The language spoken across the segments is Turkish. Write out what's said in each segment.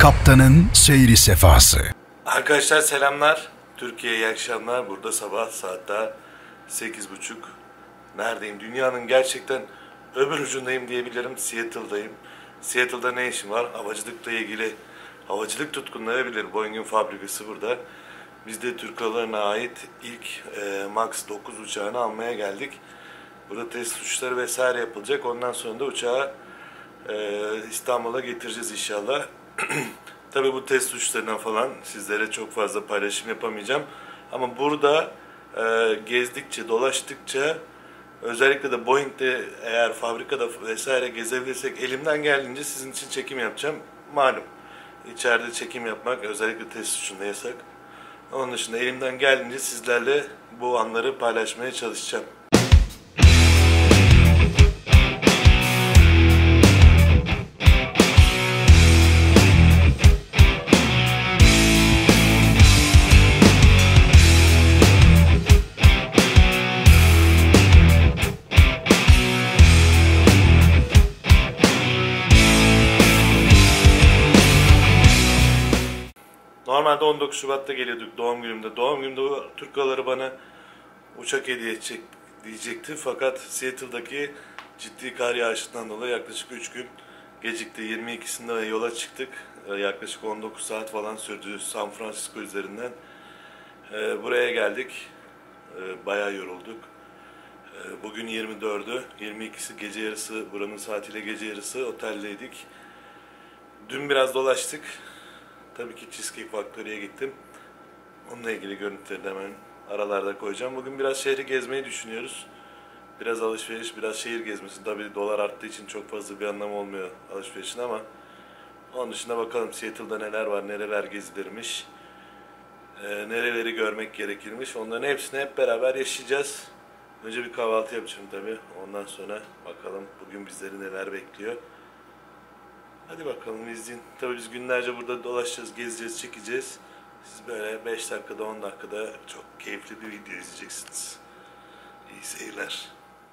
Kaptanın seyri sefası. Arkadaşlar selamlar. Türkiye'ye iyi akşamlar. Burada sabah saat daha 8.30. Neredeyim? Dünyanın gerçekten öbür ucundayım diyebilirim. Seattle'dayım. Seattle'da ne işim var? Havacılıkla ilgili. Havacılık tutkunları bilir. Boeing'in fabrikası burada. Biz de Türk Havalarına ait ilk MAX 9 uçağını almaya geldik. Burada test uçuşları vesaire yapılacak. Ondan sonra da uçağı İstanbul'a getireceğiz inşallah. Tabii bu test uçuşlarından falan sizlere çok fazla paylaşım yapamayacağım. Ama burada gezdikçe, dolaştıkça, özellikle de Boeing'de eğer fabrikada vesaire gezebilirsek elimden geldiğince sizin için çekim yapacağım. Malum içeride çekim yapmak özellikle test uçuşunda yasak. Onun dışında elimden geldiğince sizlerle bu anları paylaşmaya çalışacağım. Normalde 19 Şubat'ta geliyorduk doğum günümde. Doğum günümde Türk Havaları bana uçak hediye edecek diyecekti. Fakat Seattle'daki ciddi kar yağışından dolayı yaklaşık 3 gün gecikti. 22'sinde yola çıktık. Yaklaşık 19 saat falan sürdü San Francisco üzerinden. Buraya geldik. Bayağı yorulduk. Bugün 24'ü. 22'si gece yarısı, buranın saatiyle gece yarısı oteldeydik. Dün biraz dolaştık. Tabii ki Cheesecake Factory'ye gittim. Onunla ilgili görüntüleri de hemen aralarda koyacağım. Bugün biraz şehri gezmeyi düşünüyoruz. Biraz alışveriş, biraz şehir gezmesi. Tabii dolar arttığı için çok fazla bir anlamı olmuyor alışverişin ama onun dışında bakalım Seattle'da neler var, nereler gezilirmiş, nereleri görmek gerekirmiş. Onların hepsini hep beraber yaşayacağız. Önce bir kahvaltı yapacağım tabii. Ondan sonra bakalım bugün bizleri neler bekliyor. Hadi bakalım izleyin. Tabii biz günlerce burada dolaşacağız, gezeceğiz, çekeceğiz. Siz böyle 5 dakikada 10 dakikada çok keyifli bir video izleyeceksiniz. İyi seyirler.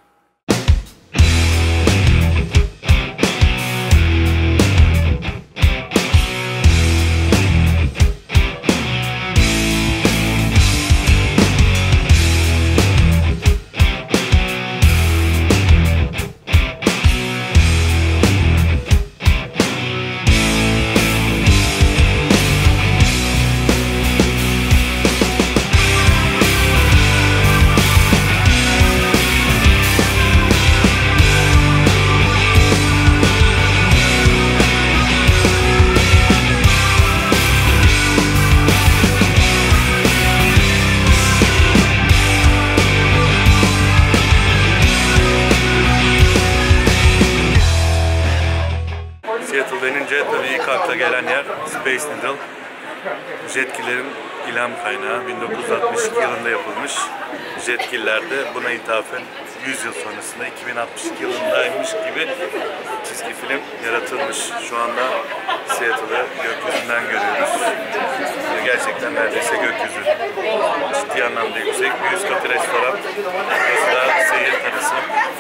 Seattle denince tabii ilk akla gelen yer Space Needle. Jetgiller'in ilham kaynağı. 1962 yılında yapılmış. Jetgiller de buna ithafen 100 yıl sonrasında 2062 yılındaymış gibi çizgi film yaratılmış. Şu anda Seattle'ı gökyüzünden görüyoruz. Gerçekten neredeyse gökyüzü. Ciddi anlamda yüksek. Bir üst katı restoran. Burası da seyir terası.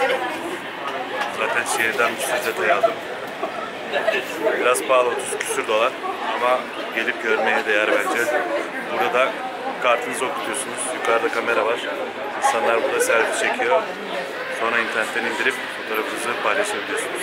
Zaten şehirden bir sürü detay aldım. Biraz pahalı, 30 küsür dolar ama gelip görmeye değer bence. Burada da kartınızı okutuyorsunuz. Yukarıda kamera var. İnsanlar burada selfie çekiyor. Sonra internetten indirip fotoğrafınızı paylaşabiliyorsunuz.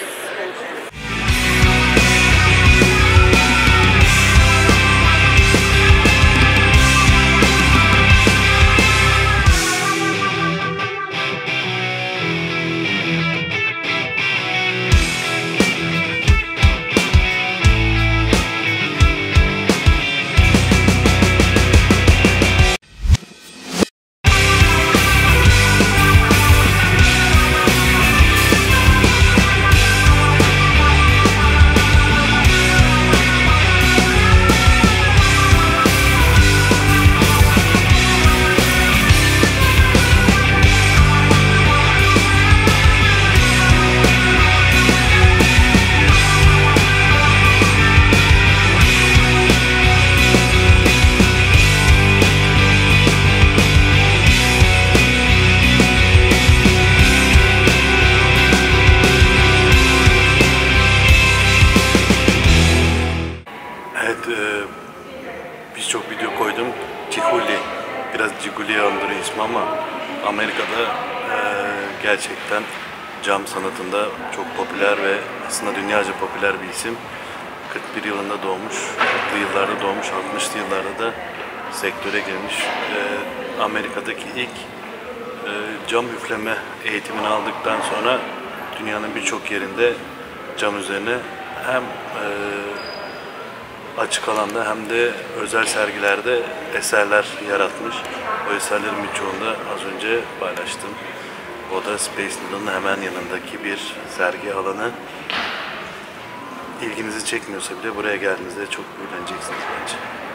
Leon'dur ismi ama Amerika'da gerçekten cam sanatında çok popüler ve aslında dünyaca popüler bir isim. 41 yılında doğmuş, 40'lı yıllarda doğmuş, 60'lı yıllarda da sektöre girmiş. Amerika'daki ilk cam üfleme eğitimini aldıktan sonra dünyanın birçok yerinde cam üzerine hem açık alanda hem de özel sergilerde eserler yaratmış. O eserlerin birçoğunu da az önce paylaştım. O da Space Needle'ın hemen yanındaki bir sergi alanı. İlginizi çekmiyorsa bile buraya geldiğinizde çok eğleneceksiniz bence.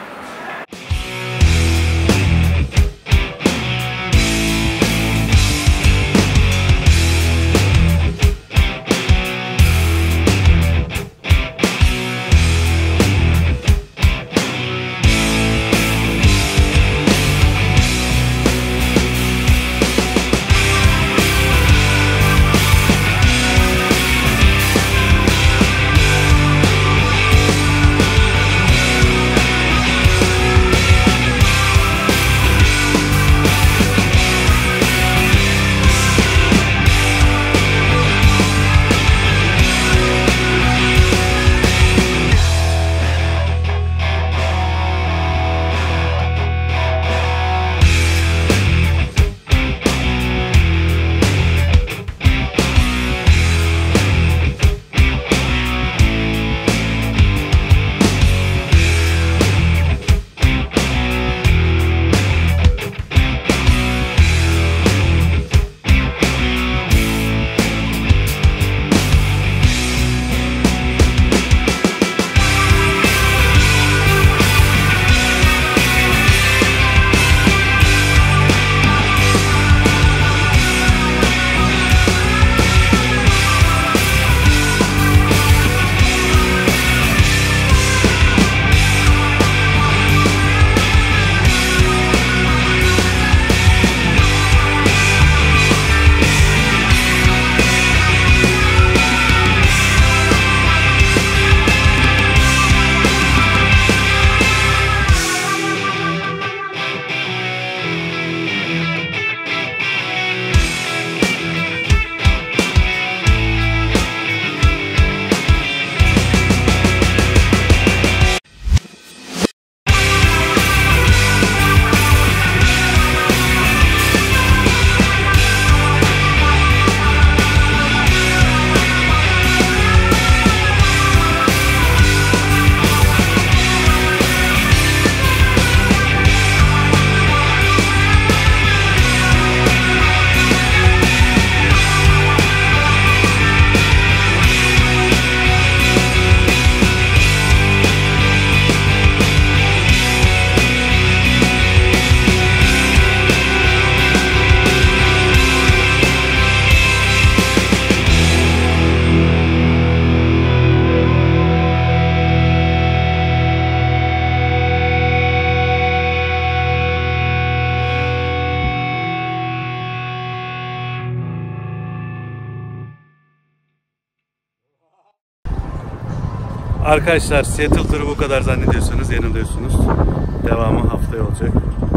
Arkadaşlar, Seattle turu bu kadar zannediyorsanız yanılıyorsunuz. Devamı haftaya olacak.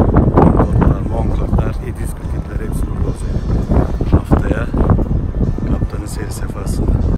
Mongodlar, 747'ler hepsi burada olacak. Haftaya kaptanın seri sefasında.